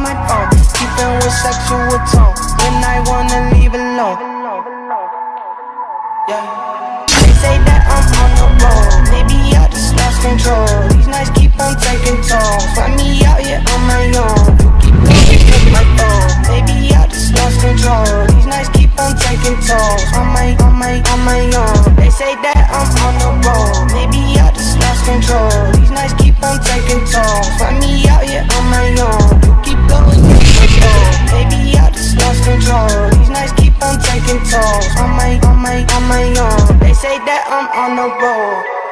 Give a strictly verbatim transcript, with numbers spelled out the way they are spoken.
my phone, keeping with sexual tone when I wanna leave alone. Yeah. They say that I'm on the road, maybe I just lost control. These nights keep on taking tolls, find me out here on my own. Keep going, take my phone, maybe I just lost control. These nights keep on taking tolls, on my, on my, on my own. They say that I'm on the road, maybe I just lost control. These nights keep on taking tolls, find me out here on my own. Keep going, take my phone, maybe I just lost control. These nights keep on taking tolls, on my, on my, on my own. They say that I'm on the road.